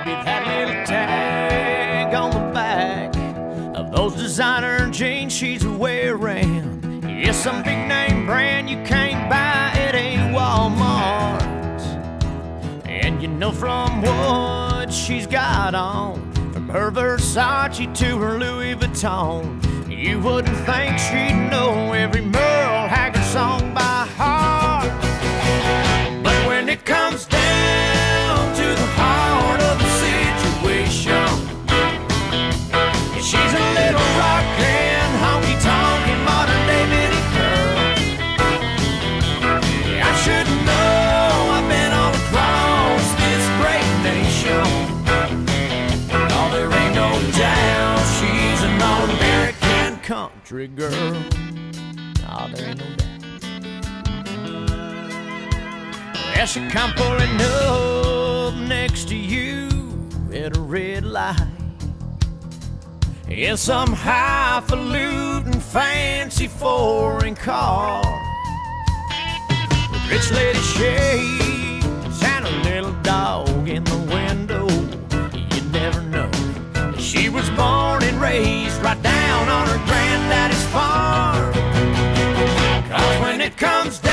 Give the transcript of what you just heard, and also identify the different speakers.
Speaker 1: Maybe that little tag on the back of those designer jeans she's wearing is some big name brand you can't buy at a Walmart. And you know from what she's got on, from her Versace to her Louis Vuitton, you wouldn't think she'd know every Merle Haggard song by heart. But when it comes down to the heart of the situation, she's a little rockin', honky-tonkin', modern-day Minnie Pearl. I should know, I've been all across this great nation. Oh, there ain't no doubt she's an all-American country girl. Oh, there ain't no doubt. Well, she come pulling up next to you at a red light in some highfalutin fancy foreign car with rich lady shades and a little dog in the window. You never know, she was born and raised right down on her granddaddy's farm. 'Cause when it comes